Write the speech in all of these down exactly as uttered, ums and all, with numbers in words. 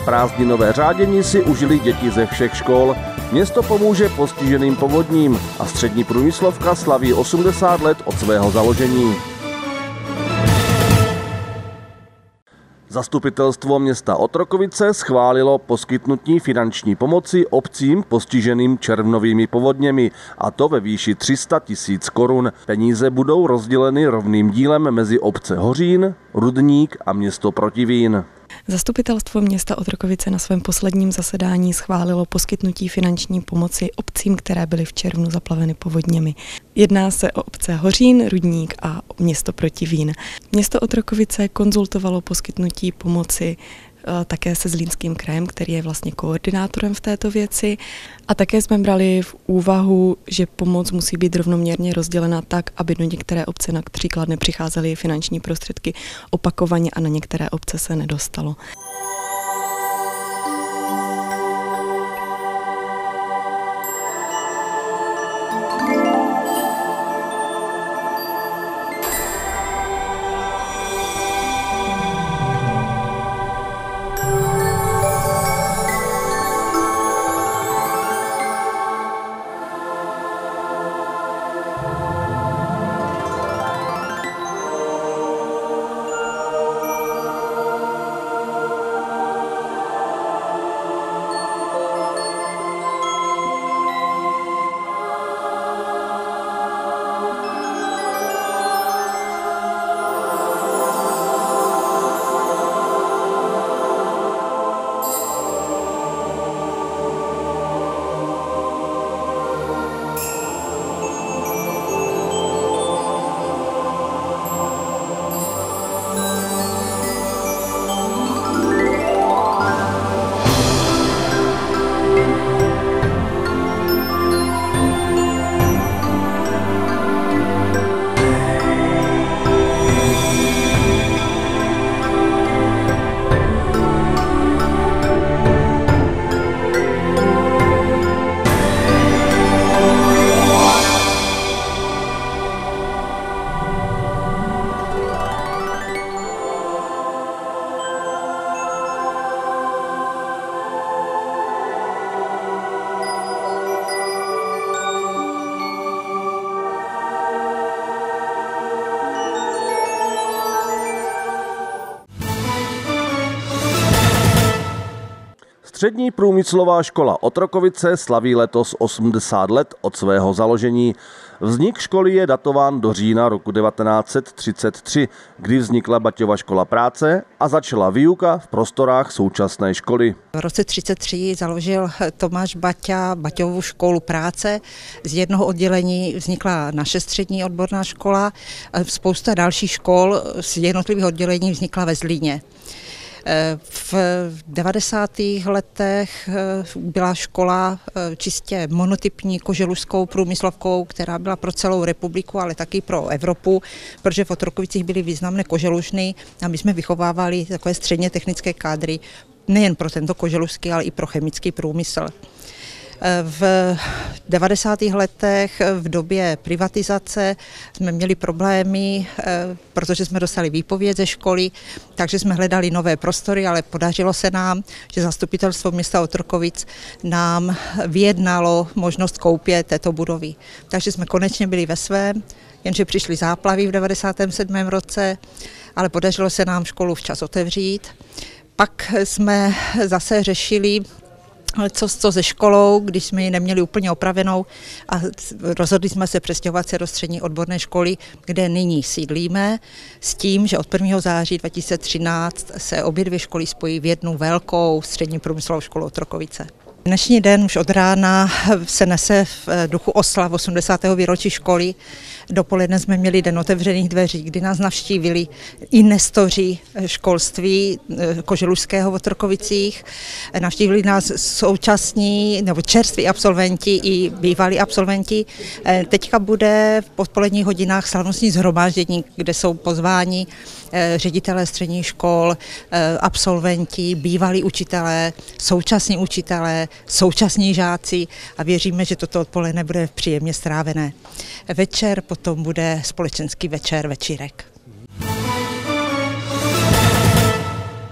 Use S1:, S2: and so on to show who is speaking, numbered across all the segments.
S1: Prázdninové řádění si užili děti ze všech škol. Město pomůže postiženým povodním a střední průmyslovka slaví osmdesát let od svého založení. Zastupitelstvo města Otrokovice schválilo poskytnutí finanční pomoci obcím postiženým červnovými povodněmi, a to ve výši tři sta tisíc korun. Peníze budou rozděleny rovným dílem mezi obce Hořín, Rudník a město Protivín.
S2: Zastupitelstvo města Otrokovice na svém posledním zasedání schválilo poskytnutí finanční pomoci obcím, které byly v červnu zaplaveny povodněmi. Jedná se o obce Hořín, Rudník a město Protivín. Město Otrokovice konzultovalo poskytnutí pomoci také se Zlínským krajem, který je vlastně koordinátorem v této věci. A také jsme brali v úvahu, že pomoc musí být rovnoměrně rozdělena tak, aby do některé obce například nepřicházely finanční prostředky opakovaně a na některé obce se nedostalo.
S1: Střední průmyslová škola Otrokovice slaví letos osmdesát let od svého založení. Vznik školy je datován do října roku devatenáct set třicet tři, kdy vznikla Baťova škola práce a začala výuka v prostorách současné školy.
S3: V roce třicet tři založil Tomáš Baťa Baťovu školu práce. Z jednoho oddělení vznikla naše střední odborná škola. Spousta dalších škol z jednotlivých oddělení vznikla ve Zlíně. V devadesátých letech byla škola čistě monotypní koželužskou průmyslovkou, která byla pro celou republiku, ale taky pro Evropu, protože v Otrokovicích byly významné koželužny a my jsme vychovávali takové středně technické kádry nejen pro tento koželužský, ale i pro chemický průmysl. V devadesátých letech v době privatizace jsme měli problémy, protože jsme dostali výpověď ze školy, takže jsme hledali nové prostory, ale podařilo se nám, že zastupitelstvo města Otrokovic nám vyjednalo možnost koupě této budovy. Takže jsme konečně byli ve svém, jenže přišly záplavy v devadesátém sedmém roce, ale podařilo se nám školu včas otevřít. Pak jsme zase řešili, co, co se školou, když jsme ji neměli úplně opravenou, a rozhodli jsme se přestěhovat se do střední odborné školy, kde nyní sídlíme, s tím, že od prvního září dva tisíce třináct se obě dvě školy spojí v jednu velkou střední průmyslovou školu Otrokovice. Dnešní den už od rána se nese v duchu oslav osmdesátého výročí školy. Dopoledne jsme měli den otevřených dveří, kdy nás navštívili investoři školství koželužského v Otrokovicích. Navštívili nás současní nebo čerství absolventi i bývalí absolventi. Teďka bude v odpoledních hodinách slavnostní shromáždění, kde jsou pozváni ředitelé středních škol, absolventi, bývalí učitelé, současní učitelé, současní žáci, a věříme, že toto odpoledne bude příjemně strávené. Večer potom bude společenský večer, večírek.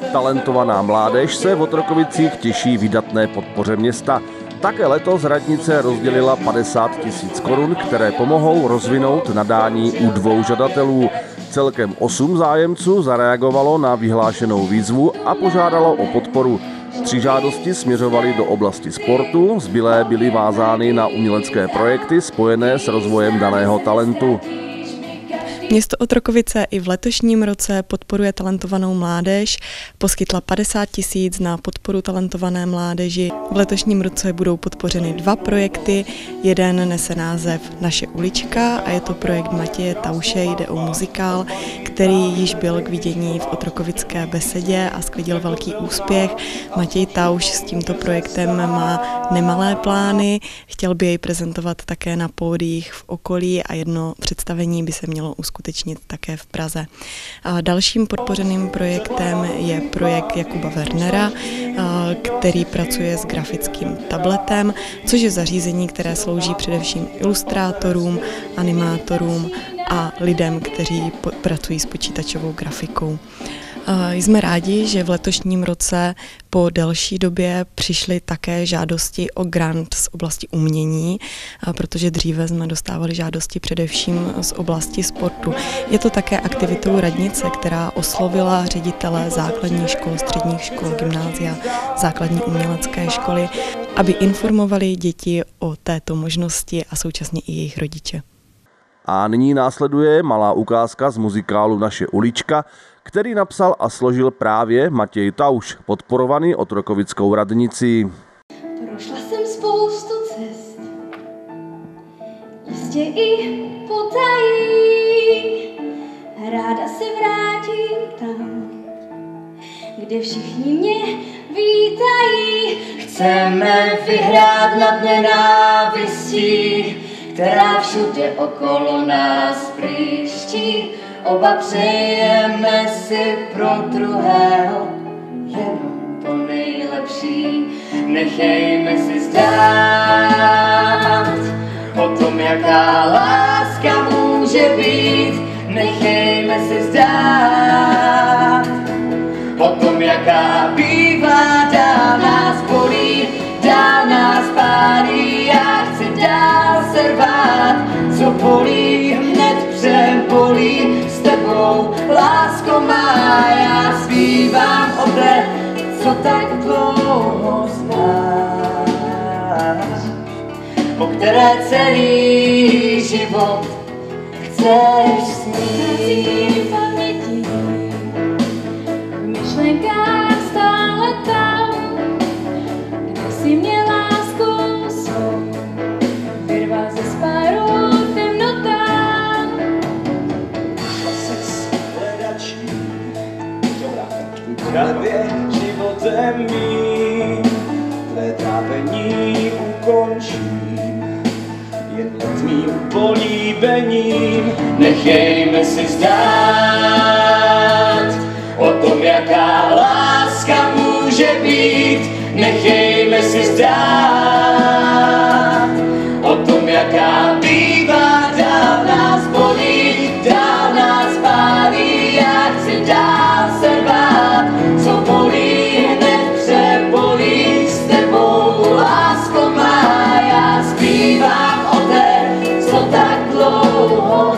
S1: Talentovaná mládež se v Otrokovicích těší vydatné podpoře města. Také letos radnice rozdělila padesát tisíc korun, které pomohou rozvinout nadání u dvou žadatelů. Celkem osm zájemců zareagovalo na vyhlášenou výzvu a požádalo o podporu. Tři žádosti směřovaly do oblasti sportu, zbylé byly vázány na umělecké projekty spojené s rozvojem daného talentu.
S2: Město Otrokovice i v letošním roce podporuje talentovanou mládež, poskytla padesát tisíc na podporu talentované mládeži. V letošním roce budou podpořeny dva projekty, jeden nese název Naše ulička a je to projekt Matěje Tauše, jde o muzikál, který již byl k vidění v Otrokovické besedě a sklidil velký úspěch. Matěj Tauš s tímto projektem má nemalé plány, chtěl by jej prezentovat také na pódiích v okolí a jedno představení by se mělo uskutečnit skutečnit také v Praze. A dalším podpořeným projektem je projekt Jakuba Wernera, který pracuje s grafickým tabletem, což je zařízení, které slouží především ilustrátorům, animátorům a lidem, kteří pracují s počítačovou grafikou. Jsme rádi, že v letošním roce po delší době přišly také žádosti o grant z oblasti umění, protože dříve jsme dostávali žádosti především z oblasti sportu. Je to také aktivitou radnice, která oslovila ředitele základních škol, středních škol, gymnázia, základní umělecké školy, aby informovali děti o této možnosti a současně i jejich rodiče.
S1: A nyní následuje malá ukázka z muzikálu Naše ulička, který napsal a složil právě Matěj Tauš, podporovaný Otrokovickou radnicí.
S4: Prošla jsem spoustu cest, jistě i potají. Ráda se vrátím tam, kde všichni mě vítají. Chceme vyhrát nad nenávistí, která všude okolo nás příští. Oba přejeme si pro druhého jenom to nejlepší. Nechejme si zdát o tom, jaká láska může být. Nechejme si zdát o tom, jaká bývá. Dál nás bolí, dál nás pálí. Já chci dál se rvát, co bolí, hned přebolí. S tebou, lásko má, já zpívám o té, co tak dlouho znáš, o které celý život chceš snít. V myšlenkách stále tam, kde jsi mě láskou svou vyrval ze spáru temnotám.
S5: Travě životem mým, tvé trápení ukončím, jen letmým políbením. Nechejme si zdát o tom, jaká láska může být. Nechejme si zdát o tom, jaká bývá. Dál nás bolí, dál nás pálí. Já chci dál se rvát, co bolí, hned přebolí. S tebou, lásko má, já zpívám o té, co tak dlouho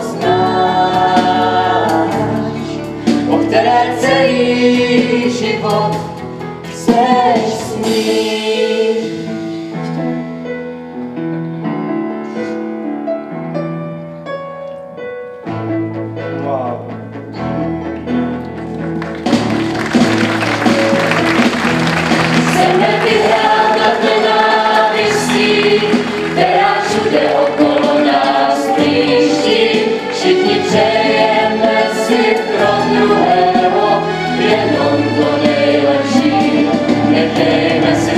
S5: znáš, o které celý život chceš snít. Wow. Chceme vyhrát nad nenávistí, která všude okolo nás blíží. Všichni přejeme si pro druhého jenom to nejlepší. Nechejme si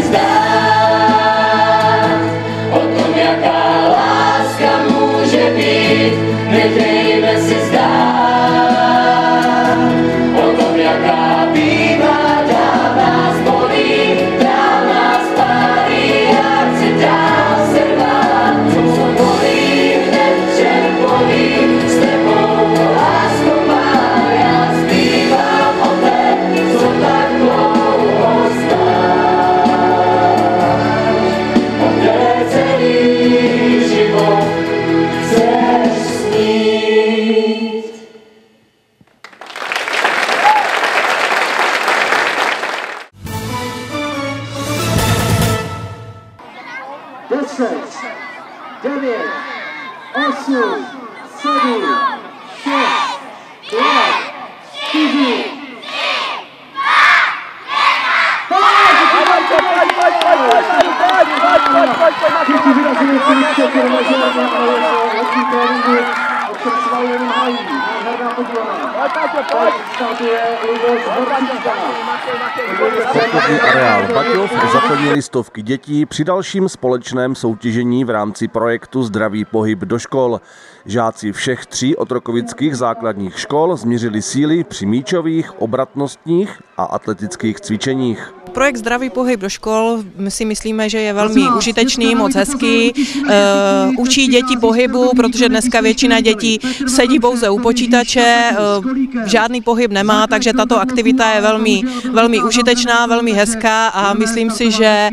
S5: zdát o tom, jaká láska může být. Nechejme si zdát o tom, jaká bývá. Dál nás bolí, dál nás pálí. Já chci dál se rvát, co bolí, hned přebolí. S tebou, lásko má, já zpívám o té, co tak bolí.
S6: deset, devět, osm, sedm, šest, pět, čtyři, všichni vyrazili Filipce Černožerné a jeho letní tréninku, ovšem svaly jenom mají. Nádherná podívaná. Startuje Luboš Horčička.
S1: Sportovní areál Baťov zaplnili stovky dětí při dalším společném soutěžení v rámci projektu Zdravý pohyb do škol. Žáci všech tří otrokovických základních škol změřili síly při míčových, obratnostních a atletických cvičeních.
S7: Projekt Zdravý pohyb do škol, my si myslíme, že je velmi užitečný, moc hezký, e, učí děti pohybu, protože dneska většina dětí sedí pouze u počítače, e, žádný pohyb nemá, takže tato aktivita je velmi, velmi užitečná, velmi hezká a myslím si, že e,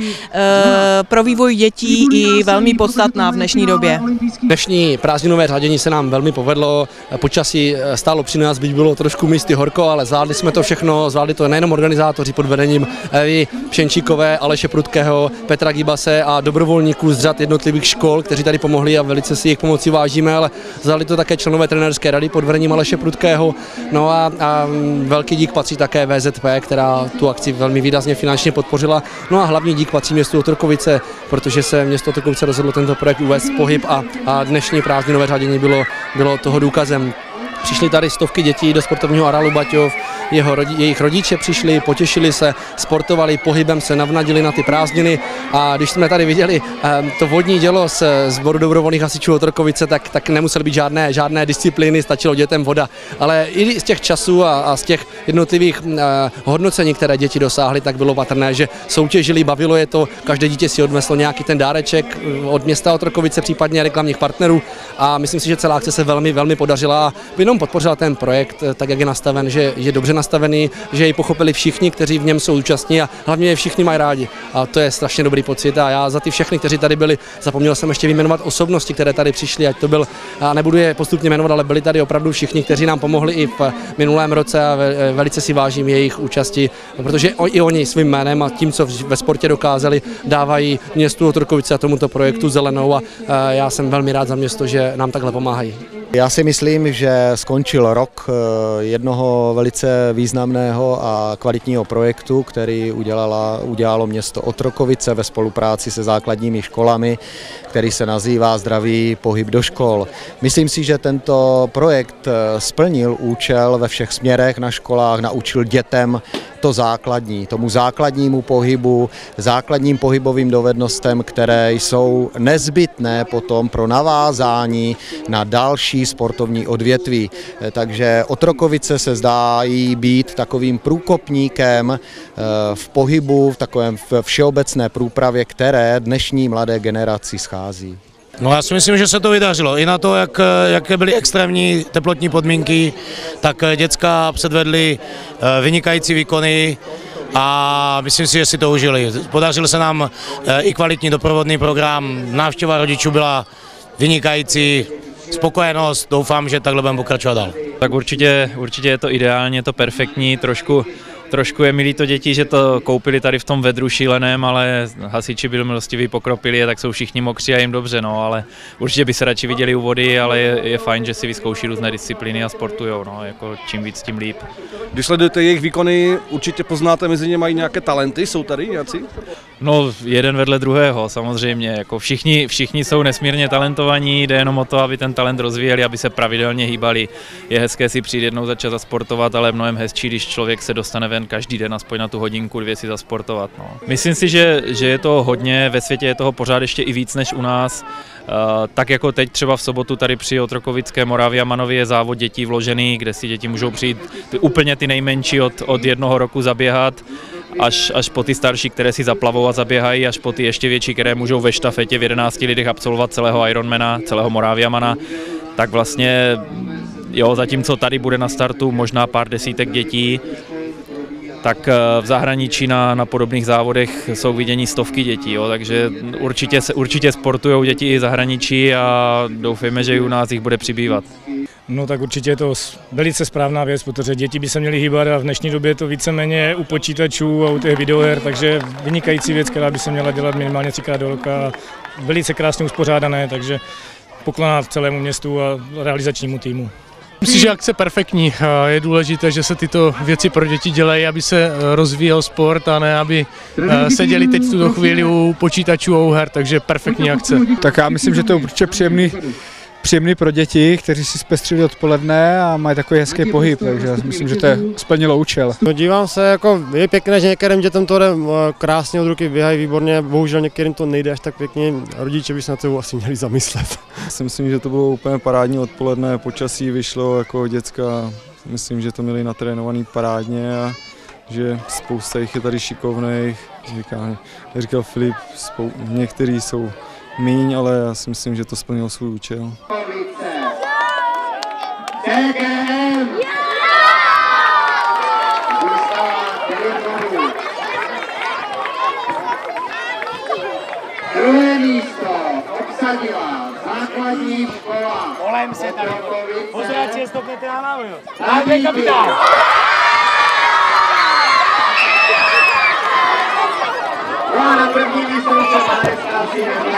S7: pro vývoj dětí i velmi podstatná v dnešní době.
S8: Dnešní prázdninové řádění se nám velmi povedlo, počasí stálo při nás, byť bylo trošku místy horko, ale zvládli jsme to všechno, zvládli to nejenom organizátoři pod vedením Evy Pšenčíkové, Aleše Prudkého, Petra Gibase a dobrovolníků z řad jednotlivých škol, kteří tady pomohli a velice si jejich pomoci vážíme, ale zvládli to také členové trenérské rady pod vedením Aleše Prudkého. No a, a velký dík patří také V Z P, která tu akci velmi výrazně finančně podpořila. No a hlavní dík patří městu Otrokovice, protože se město Otrokovice rozhodlo tento projekt uvést v pohyb a, a dnešní prázdninové řádění bylo, bylo toho důkazem. Přišli tady stovky dětí do sportovního areálu Baťov, jeho, jejich rodiče přišli, potěšili se, sportovali, pohybem se navnadili na ty prázdniny a když jsme tady viděli to vodní dělo z sboru dobrovolných hasičů Otrokovice, tak, tak nemusely být žádné, žádné disciplíny, stačilo dětem voda, ale i z těch časů a, a z těch jednotlivých uh, hodnocení, které děti dosáhly, tak bylo patrné, že soutěžili, bavilo je to, každé dítě si odneslo nějaký ten dáreček od města Otrokovice, případně reklamních partnerů a myslím si, že celá akce se velmi, velmi podařila a jenom podpořila ten projekt tak, jak je nastaven, že je dobře nastavený, že ji pochopili všichni, kteří v něm jsou účastní a hlavně je všichni mají rádi. A to je strašně dobrý pocit a já za ty všechny, kteří tady byli, zapomněl jsem ještě vyjmenovat osobnosti, které tady přišly, ať to byl, a nebudu je postupně jmenovat, ale byli tady opravdu všichni, kteří nám pomohli i v minulém roce a velice si vážím jejich účasti, protože i oni svým jménem a tím, co ve sportě dokázali, dávají městu Otrokovice a tomuto projektu zelenou a já jsem velmi rád za město, že nám takhle pomáhají.
S9: Já si myslím, že skončil rok jednoho velice významného a kvalitního projektu, který udělala, udělalo město Otrokovice ve spolupráci se základními školami, který se nazývá Zdravý pohyb do škol. Myslím si, že tento projekt splnil účel ve všech směrech na školách, naučil dětem to základní, tomu základnímu pohybu, základním pohybovým dovednostem, které jsou nezbytné potom pro navázání na další sportovní odvětví. Takže Otrokovice se zdají být takovým průkopníkem v pohybu, v takovém všeobecné průpravě, které dnešní mladé generaci schází.
S10: No já si myslím, že se to vydařilo. I na to, jak, jaké byly extrémní teplotní podmínky, tak děcka předvedly vynikající výkony a myslím si, že si to užili. Podařil se nám i kvalitní doprovodný program, návštěva rodičů byla vynikající, spokojenost, doufám, že takhle budeme pokračovat dál.
S11: Tak určitě, určitě je to ideálně, je to perfektní, trošku Trošku je mi líto děti, že to koupili tady v tom vedru šíleném, ale hasiči byli milostiví, pokropili je, tak jsou všichni mokří a jim dobře, no, ale určitě by se radši viděli u vody, ale je, je fajn, že si vyzkouší různé disciplíny a sportujou, no, jako čím víc, tím líp.
S1: Když sledujete jejich výkony, určitě poznáte, mezi ně mají nějaké talenty, jsou tady nějací?
S11: No, jeden vedle druhého, samozřejmě, jako všichni, všichni jsou nesmírně talentovaní, jde jenom o to, aby ten talent rozvíjeli, aby se pravidelně hýbali. Je hezké si přijít jednou začat zasportovat, ale mnohem hezčí, když člověk se dostane ven každý den aspoň na tu hodinku, dvě si zasportovat. No. Myslím si, že, že je to hodně, ve světě je toho pořád ještě i víc než u nás. Uh, tak jako teď třeba v sobotu tady při Otrokovické Moravia Manově je závod dětí vložený, kde si děti můžou přijít ty, úplně ty nejmenší od, od jednoho roku zaběhat, až, až po ty starší, které si zaplavou a zaběhají, až po ty ještě větší, které můžou ve štafetě v jedenácti lidech absolvovat celého Ironmana, celého Moraviamana, tak vlastně jo, zatímco tady bude na startu možná pár desítek dětí, tak v zahraničí na, na podobných závodech jsou vidění stovky dětí, jo, takže určitě, určitě sportují děti i v zahraničí a doufejme, že i u nás jich bude přibývat.
S12: No tak určitě je to velice správná věc, protože děti by se měly hýbat a v dnešní době je to víceméně u počítačů a u těch videoher, takže vynikající věc, která by se měla dělat minimálně třikrát do roka. velice krásně uspořádané, takže poklona celému městu a realizačnímu týmu.
S13: Myslím, že akce perfektní. Je důležité, že se tyto věci pro děti dělají, aby se rozvíjel sport a ne, aby seděli teď v tuto chvíli u počítačů a u her, takže perfektní akce.
S14: Tak já myslím, že to je určitě příjemný, příjemný pro děti, kteří si zpestřili odpoledne a mají takový hezký pohyb, takže já myslím, že to je splnilo účel.
S15: No, dívám se, jako je pěkné, že některým dětem to jde krásně od ruky, běhají výborně, bohužel některým to nejde až tak pěkně, rodiče by se na to asi měli zamyslet.
S16: Já si myslím, že to bylo úplně parádní odpoledne, počasí vyšlo jako děcka, myslím, že to měli natrénovaný parádně a že spousta jich je tady šikovných, říká, říkal Filip, spou- někteří jsou míň, ale já si myslím, že to splnilo svůj účel.
S6: Druhé místo obsadila základní škola.
S5: Volem se tady. Pořád je stopněte na námi. Tak je kapitán.
S6: No a na první místo se padesát tři.